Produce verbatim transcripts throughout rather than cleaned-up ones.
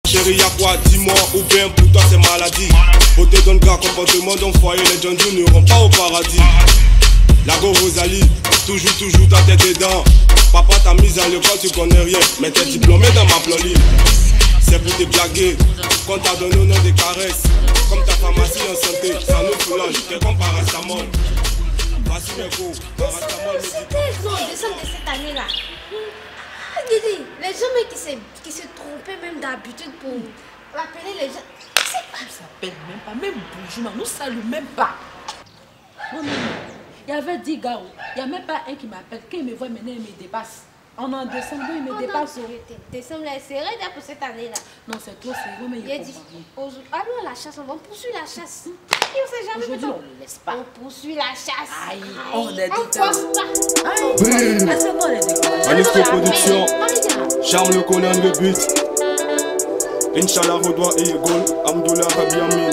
Chérie, y'a quoi, dis-moi, ou bien pour toi c'est maladie. Beauté donne gars, comportement dans le foyer, les gens ne n'iront pas au paradis. La go Rosalie, toujours, toujours ta tête dedans. Papa t'a mise à l'école, tu connais rien, mais t'es diplômé dans ma ploli. C'est pour te blaguer, quand t'as donné au nom des caresses. Comme ta pharmacie en santé, ça nous soulage, t'es comme paracétamol. Vas-y mes go, paracétamol médicament. Non, décembre de cette année-là. Didi, les gens mais qui se, qui se trompaient même d'habitude pour appeler les gens. C'est pas. On s'appelle même pas, même bonjour, nous saluons même pas. Non, non, non. Il y avait dix gars, il n'y a même pas un qui m'appelle. Quand il me voit maintenant, il me dépasse. En en décembre, il me Oh dépasse. Non, décembre, là, c'est vrai pour cette année-là. Non, c'est trop sérieux, mais il y a dit, allons à la chasse, on va poursuivre la chasse. Et on sait jamais. Aujourd'hui, on ne laisse pas. On poursuit la chasse. Aïe, on est on dedans. Aïe, laissez-moi les décoller. Manifeste production, charme le colonne le but. Inch'Allah, Rodois et Egol, Amdoula, Rabi Amin.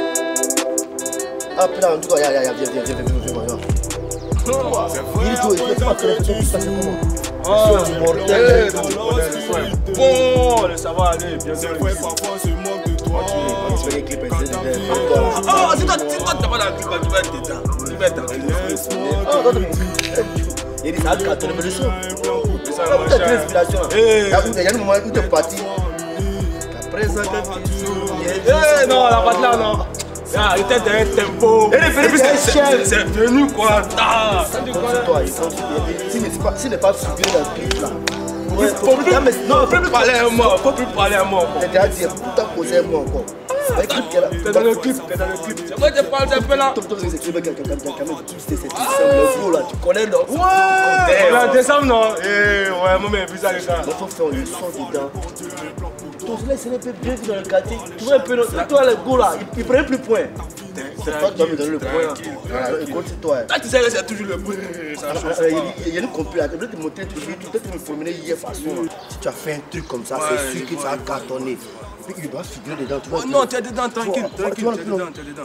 Ah putain, en tout cas, viens, viens, viens, viens, viens, viens, viens, viens. Il est tout, il est pas très bien, ça c'est comment? Ah, mortel. Bon, ça va aller, bien sûr. Parfois, c'est manque de toi. On se fait les clips, c'est Ah, c'est toi, c'est toi, t'as pas la clip, tu vas être dedans. Tu vas être dedans. Oh, non, non, il dit ça a quatre de leçon. Ça a peut-être l'inspiration. Il y a un moment où tu es parti. Après ça, quand tu joues. Eh non, la patte là, non. Ah, il était dans un tempo. Et puis c'est venu quoi. Ah, c'est toi, il faut s'il n'est pas figuré dans le clip là. Faut plus, non, faut plus parler à moi, faut plus parler à moi. T'as déjà dit, pour t'en poser à moi encore. T'es dans le clip, t'es dans le clip. C'est moi qui parle un peu là. Tom Tom, c'est écrit, mais quelqu'un qui a c'est le gros là, tu connais non? Ouais, en décembre non. Eh, ouais, moi mais bizarre les gars. Il faut faire le son dedans. Ton soleil, c'est un peu bien vu dans le quartier. Tu vois un peu, toi le gros là, il prend plus point. C'est toi qui dois me donner le point. Écoute, c'est toi. Ah, tu sais que c'est toujours le point. Il y a une compil, je vais te montrer toujours, tu peux te me formuler hier façon. Si tu as fait un truc comme ça, c'est sûr que ça va cartonner. Puis il doit figurer dedans, tu vois. Non, tu es dedans, tranquille, tranquille, tu es dedans, tu es dedans.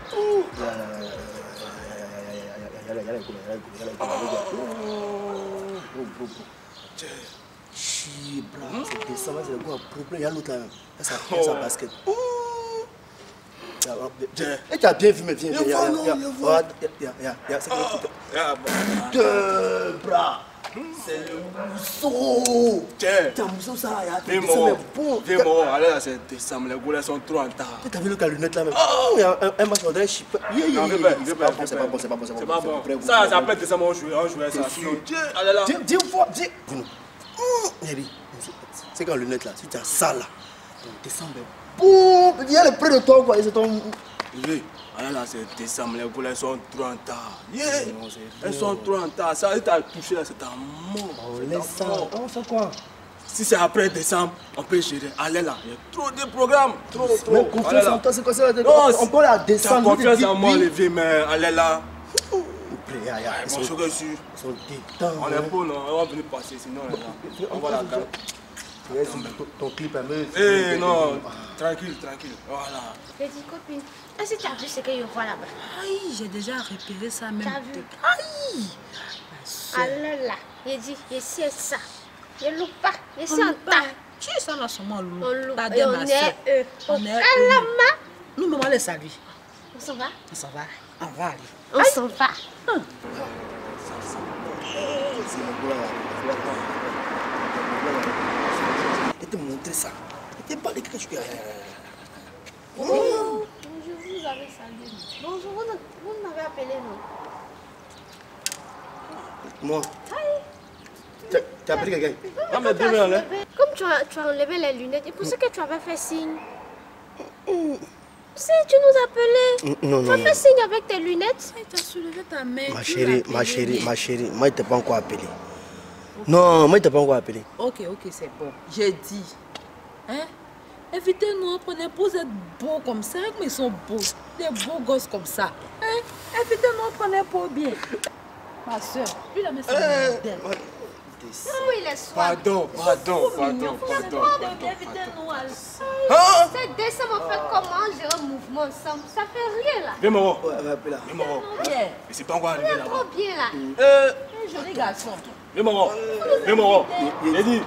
Chi, bra, c'est décembre, c'est le gars propre, il y a l'autre là, ça fait sa basket. Et tu as bien vu, mais viens, viens, viens, viens, viens, deux bras, c'est le mousseau. Tiens, t'as un mousseau ça, viens moi, viens moi, allez là, c'est décembre, les gars sont trop en retard. Tu as vu le cas lunette là même? Il y a un match, on dirait chip. Non, c'est pas bon, c'est pas bon, c'est pas bon, c'est pas bon. Ça, ça peut être décembre, on joue, on joue ça. Tiens, allez là. Dis une fois, dis. C'est quand lunette là, si tu as ça là, décembre, boum, il y a le près de toi quoi, c'est ton. Oui, allez là, c'est décembre, les gars sont trop en retard. Elles sont trop en retard, ça, tu as touché là, c'est ta mort. Oh, laisse ça, on fait quoi? Si c'est après décembre, on peut gérer. Allez là, il y a trop de programmes, trop, trop. Mais confiance en toi, c'est quoi ça? On peut aller à décembre. Tu as confiance en moi, Olivier, mais allez là. Ya, ya, ils sont dessus. On est beau, non? On va venir passer, sinon on va la carte. Ton clip un peu. Eh non, tranquille, tranquille. Voilà. Petite copine, est-ce que tu as vu ce que je vois là-bas? Aïe, j'ai déjà repéré ça même. Tu as vu? Aïe! Alors là, il dit, ici c'est ça. Je ne loupe pas, ici en tas. Tu es ça là seulement loup. On loupe. On est eux. On est eux. Nous, maman, les salue. On s'en va? On s'en va. On va aller. On s'en va. Je te montrer ça. Je te parler quelque chose. Bonjour, vous avez salué. Bonjour, vous m'avez appelé, non? Moi. Tu as appelé quelqu'un? Ah, mais demain, là. Comme tu as, tu as enlevé les lunettes, je pensais que tu avais fait signe. Si tu nous appelais, non, tu non, as non. fait signe avec tes lunettes. Tu as soulevé ta main. Ma chérie, ma chérie, ma chérie, moi je t'ai pas encore appelé. Non, moi je t'ai pas encore appelé. Ok, ok, c'est bon. J'ai dit. Hein? Évitez-nous, prenez pour être beaux comme ça, mais ils sont beaux. Des beaux gosses comme ça. Hein? Évitez-nous, prenez pour bien. Ma soeur, lui la met ça belle. Oh, il est soif. Pardon, pardon, pardon, pardon. Évitez-nous. C'est décembre, on fait comment gérer un mouvement ensemble? Ça fait rien là. Viens, maman. Ouais, elle va appeler là. Viens, maman. Bien. Mais c'est pas encore arrivé C'est là-bas. trop bien là. Euh. Un joli garçon. Viens, maman. Viens, maman. J'ai dit.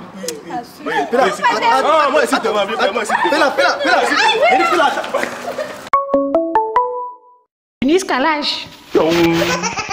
Ah, moi, s'il te plaît, moi, s'il te plaît. Fais-la, fais-la, fais-la. Fais-la. Une escalage.